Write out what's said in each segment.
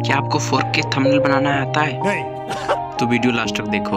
क्या आपको 4K thumbnail बनाना आता है? नहीं। तो वीडियो लास्ट तक देखो।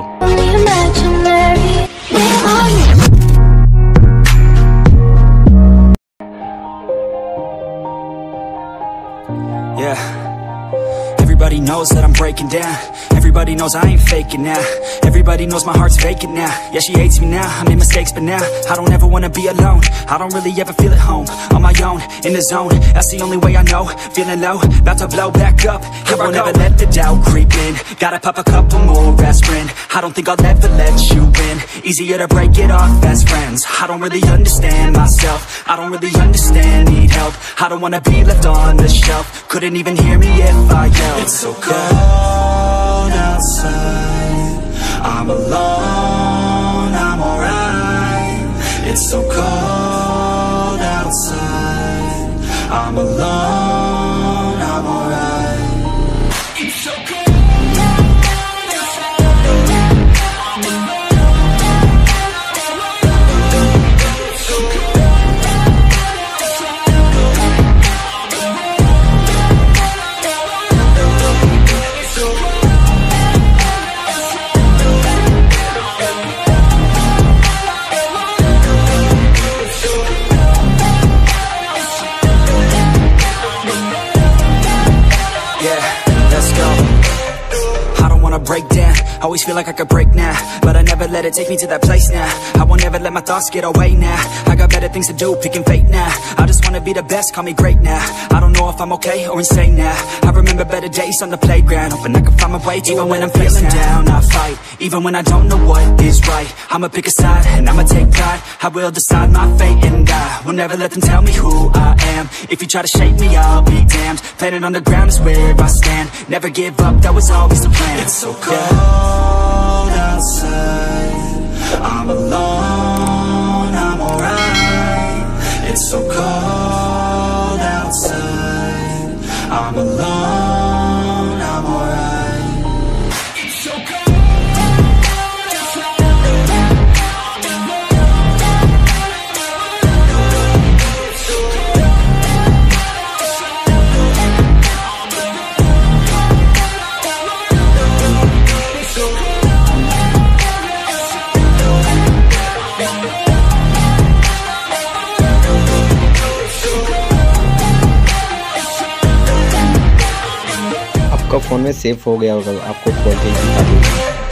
Yeah. Everybody knows that I'm breaking down. Everybody knows I ain't faking now. Everybody knows my heart's vacant now. Yeah, she hates me now, I made mistakes but now I don't ever wanna be alone. I don't really ever feel at home. On my own, in the zone, that's the only way I know. Feeling low, about to blow back up. Here I won't ever let the doubt creep in. Gotta pop a couple more aspirin. I don't think I'll ever let you in. Easier to break it off best friends. I don't really understand myself. I don't really understand, need help. I don't wanna be left on the shelf. Couldn't even hear me if I yelled. It's so cold outside, I'm alone, I'm alright. It's so cold outside, I'm alone, I'm alright. It's so cold. Break down, always feel like I could break now, but I never let it take me to that place now. I won't ever let my thoughts get away now. I got better things to do, picking fate now. I just wanna be the best, call me great now. I don't know if I'm okay or insane now. I remember better days on the playground, hoping I can find my way. Even when I'm feeling down, I fight. Even when I don't know what is right, I'ma pick a side and I'ma take pride. I will decide my fate and I will never let them tell me who I am. If you try to shake me, I'll be damned. Planet on the ground is where I stand. Never give up, that was always the plan. It's so cold outside, I'm alone, I'm alright. It's so cold outside, I'm alone, I'm alright. It's so cold. आपका phone में save हो गया होगा, आपको खोल के दिखा दूँगा।